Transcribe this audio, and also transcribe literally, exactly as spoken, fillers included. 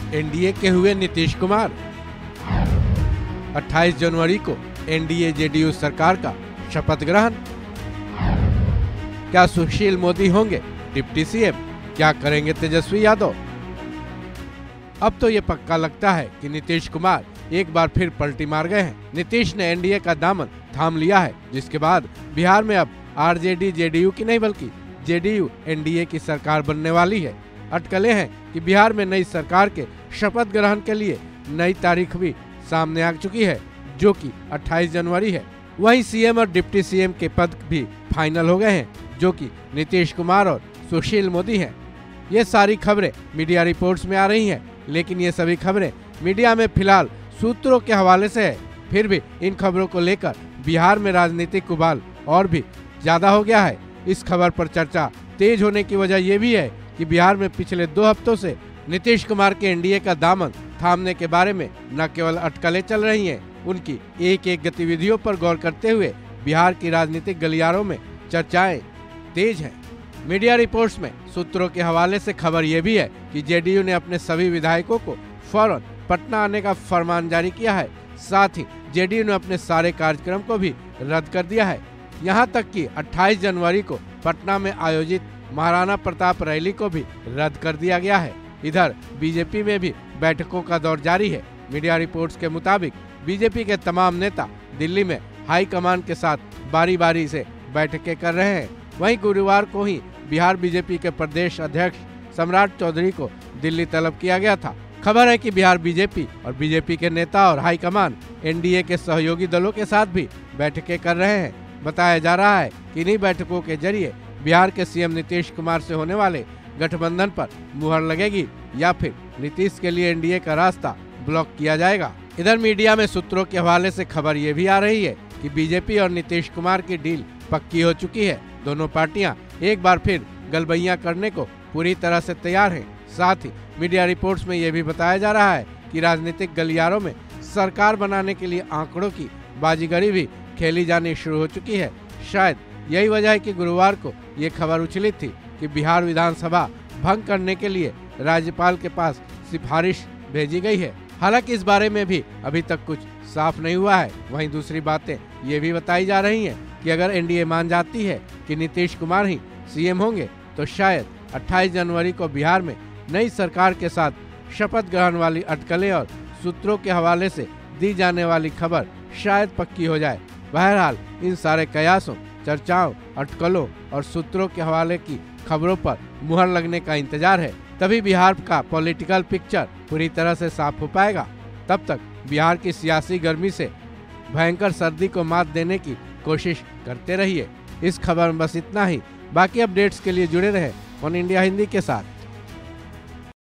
NDA के हुए नीतीश कुमार। अट्ठाईस जनवरी को एनडीए जेडीयू सरकार का शपथ ग्रहण। क्या सुशील मोदी होंगे डिप्टी सीएम? क्या करेंगे तेजस्वी यादव? अब तो ये पक्का लगता है कि नीतीश कुमार एक बार फिर पलटी मार गए हैं। नीतीश ने एनडीए का दामन थाम लिया है, जिसके बाद बिहार में अब आरजेडी जेडीयू की नहीं बल्कि जेडीयू एनडीए की सरकार बनने वाली है। अटकलें हैं कि बिहार में नई सरकार के शपथ ग्रहण के लिए नई तारीख भी सामने आ चुकी है, जो कि अट्ठाईस जनवरी है। वहीं सीएम और डिप्टी सीएम के पद भी फाइनल हो गए हैं, जो कि नीतीश कुमार और सुशील मोदी हैं। ये सारी खबरें मीडिया रिपोर्ट्स में आ रही हैं, लेकिन ये सभी खबरें मीडिया में फिलहाल सूत्रों के हवाले से है। फिर भी इन खबरों को लेकर बिहार में राजनीतिक उबाल और भी ज्यादा हो गया है। इस खबर पर चर्चा तेज होने की वजह यह भी है कि बिहार में पिछले दो हफ्तों से नीतीश कुमार के एनडीए का दामन थामने के बारे में न केवल अटकलें चल रही हैं, उनकी एक एक गतिविधियों पर गौर करते हुए बिहार की राजनीतिक गलियारों में चर्चाएं तेज हैं। मीडिया रिपोर्ट्स में सूत्रों के हवाले से खबर यह भी है कि जेडीयू ने अपने सभी विधायकों को फौरन पटना आने का फरमान जारी किया है। साथ ही जेडीयू ने अपने सारे कार्यक्रम को भी रद्द कर दिया है। यहां तक कि अट्ठाईस जनवरी को पटना में आयोजित महाराणा प्रताप रैली को भी रद्द कर दिया गया है। इधर बीजेपी में भी बैठकों का दौर जारी है। मीडिया रिपोर्ट्स के मुताबिक बीजेपी के तमाम नेता दिल्ली में हाईकमान के साथ बारी बारी से बैठकें कर रहे हैं। वहीं गुरुवार को ही बिहार बीजेपी के प्रदेश अध्यक्ष सम्राट चौधरी को दिल्ली तलब किया गया था। खबर है कि बिहार बीजेपी और बीजेपी के नेता और हाईकमान एनडीए के सहयोगी दलों के साथ भी बैठकें कर रहे हैं। बताया जा रहा है कि इन्हीं बैठकों के जरिए बिहार के सीएम नीतीश कुमार से होने वाले गठबंधन पर मुहर लगेगी या फिर नीतीश के लिए एनडीए का रास्ता ब्लॉक किया जाएगा। इधर मीडिया में सूत्रों के हवाले से खबर ये भी आ रही है कि बीजेपी और नीतीश कुमार की डील पक्की हो चुकी है। दोनों पार्टियां एक बार फिर गलबैया करने को पूरी तरह से तैयार हैं। साथ ही मीडिया रिपोर्ट्स में यह भी बताया जा रहा है कि राजनीतिक गलियारों में सरकार बनाने के लिए आंकड़ों की बाजीगरी भी खेली जानी शुरू हो चुकी है। शायद यही वजह है कि गुरुवार को ये खबर उछली थी कि बिहार विधानसभा भंग करने के लिए राज्यपाल के पास सिफारिश भेजी गई है। हालांकि इस बारे में भी अभी तक कुछ साफ नहीं हुआ है। वहीं दूसरी बातें ये भी बताई जा रही हैं कि अगर एनडीए मान जाती है कि नीतीश कुमार ही सीएम होंगे तो शायद अट्ठाईस जनवरी को बिहार में नई सरकार के साथ शपथ ग्रहण वाली अटकलें और सूत्रों के हवाले से दी जाने वाली खबर शायद पक्की हो जाए। बहरहाल इन सारे कयासों, चर्चाओं, अटकलों और सूत्रों के हवाले की खबरों पर मुहर लगने का इंतजार है। तभी बिहार का पॉलिटिकल पिक्चर पूरी तरह से साफ हो पाएगा। तब तक बिहार की सियासी गर्मी से भयंकर सर्दी को मात देने की कोशिश करते रहिए। इस खबर में बस इतना ही। बाकी अपडेट्स के लिए जुड़े रहे वन इंडिया हिंदी के साथ।